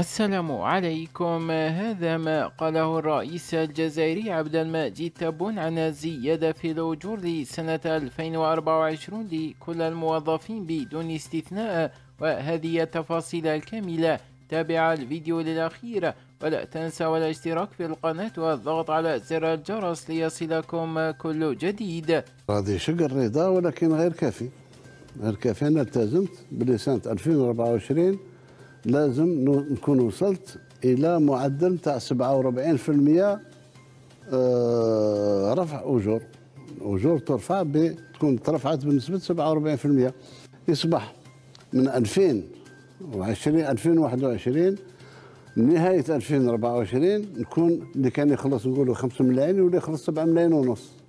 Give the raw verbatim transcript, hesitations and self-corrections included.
السلام عليكم. هذا ما قاله الرئيس الجزائري عبد المجيد تبون عن الزيادة في الأجور لسنة ألفين وأربعة وعشرين لكل الموظفين بدون استثناء. وهذه التفاصيل الكاملة تابع الفيديو للأخير، ولا تنسوا الاشتراك في القناة والضغط على زر الجرس ليصلكم كل جديد. هذه شكر رضا ولكن غير كافي، غير كافي. أنا التزمت بلسنة ألفين وأربعة وعشرين لازم نكون وصلت إلى معدل تاع سبعة وأربعين بالمئة رفع أجور. أجور ترفع تكون ترفعت بنسبة سبعة وأربعين بالمئة، يصبح من ألفين وعشرين ألفين وواحد وعشرين نهاية ألفين وأربعة وعشرين نكون اللي كان يخلص نقولوا خمسة ملايين واللي يخلص سبعة ملايين ونص.